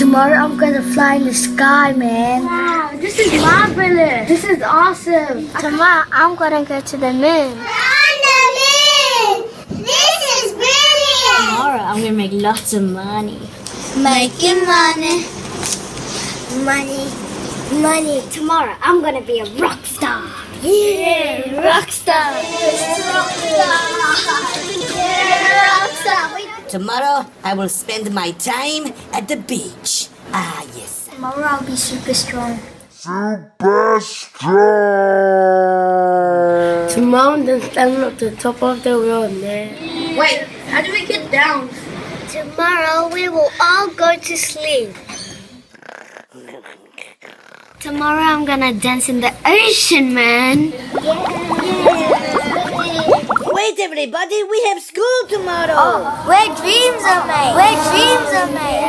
Tomorrow I'm gonna fly in the sky, man. Wow, this is marvelous. This is awesome. Tomorrow I'm gonna go to the moon. On the moon! This is brilliant! Tomorrow I'm gonna make lots of money. Making money. Money. Tomorrow I'm gonna be a rock star. Yeah, rock star. Tomorrow, I will spend my time at the beach. Ah, yes. Tomorrow I'll be super strong. Super strong. Tomorrow I'm gonna stand at the top of the world, man. Wait, how do we get down? Tomorrow we will all go to sleep. Tomorrow I'm gonna dance in the ocean, man. Wait, everybody, we have school tomorrow. Where dreams are made.